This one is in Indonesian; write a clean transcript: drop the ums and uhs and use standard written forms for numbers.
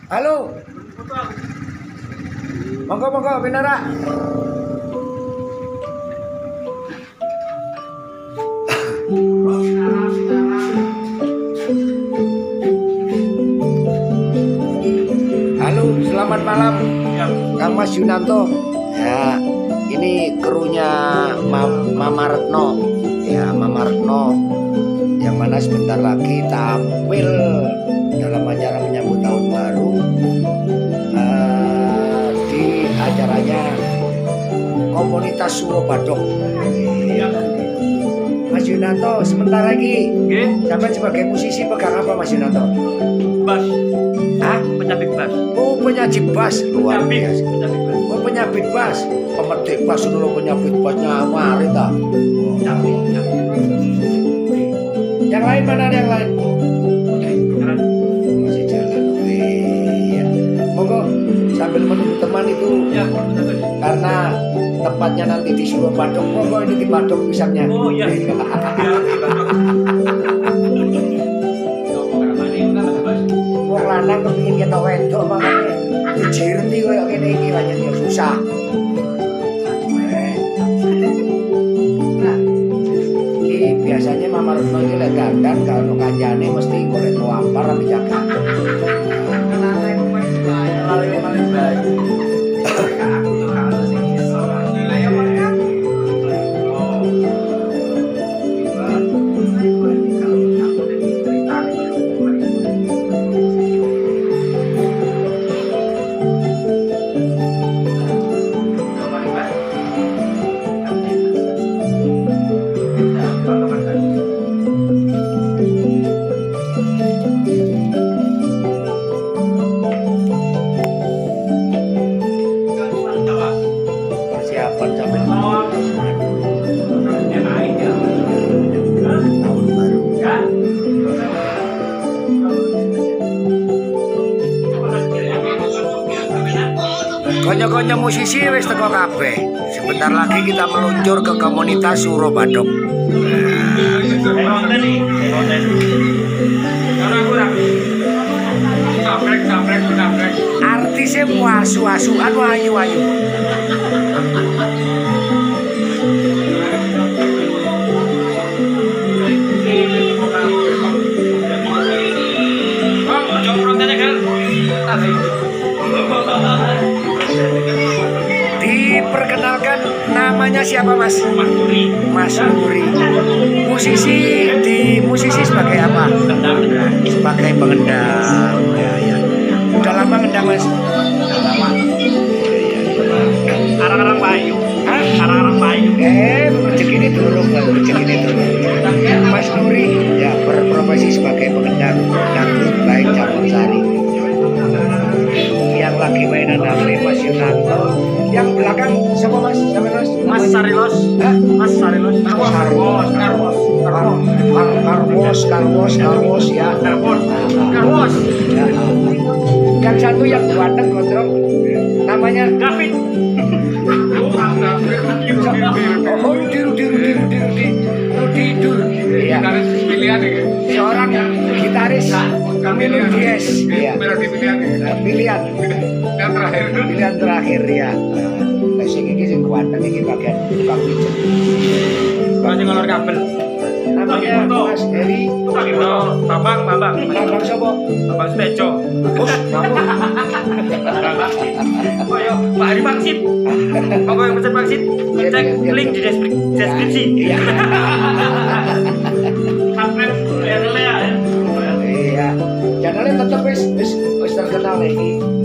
Halo. Monggo Binara. Halo, selamat malam, Kang Mas Yunanto. Ya, ini krunya Mama Retno. Ya, Mama Retno yang mana sebentar lagi tampil dalam acara menyambut tahun baru di acaranya komunitas Suro Badok. Mas Yunanto, sebentar lagi sampai sebagai musisi pegang apa Mas Yunanto? Bass. Hah? Penyabit bass. Oh, penyabit bass. Luar biasa. Penyabit bass. Oh, penyabit bass. Pemetik bass dulu, penyabit bassnya mari ta. Yang lain mana ada yang lain? Masih jalan. Iya. Monggo sambil menunggu teman itu. Ya, Karena tempatnya nanti di Suro Badok. Monggo ini di Badok pisangnya. oh iya. Wong lanang kepengin ketok wedok makane dijirti koyo ngene iki pancen ya susah. Iki biasanya Mama Retno iki lek dandan kalau kancane mesti golek tuampar tapi jaga. Persiapan sampai tahun baru. Konyo-konyo musisi wis teko kabeh. Sebentar lagi kita meluncur ke komunitas Suro Badok. Artisnya muasu-asuan wayu-wayu. Diperkenalkan namanya siapa Mas? Mas Nuri. Musisi sebagai apa? Sebagai pengendang. Ya. Udah lama ngendang Mas? Arang-arang payu. Arang-arang payu. Rezeki ini durung, rezeki ini durung. Mas Nuri ya berprofesi sebagai pengendang dangdut baik campur sari. Yang lagi mainan HP Mas Yunanto. Yang belakang siapa Mas? Siapa Mas? Mas Sarilos. Mas Sarilos. Karwos ya. Karwos. Ya. Yang satu yang ganteng gondrong namanya David. Oh, tidur. Iya. Seorang gitaris melodies. Iya. Pilihan terakhir ya. Lah sing iki sing ganteng iki bagian tukang pijet. Masih ngelor kabel. Namanya Mas Heri. Bambang. Bambang sapa? Bambang Setejo. Bos, kamu. Ayo, Pak Hari Maksid. Apa yang pesan Maksid? Cek link di deskripsi. Iya. Subscribe channel-nya ya. Iya. Channelnya tetap wis terkenal iki.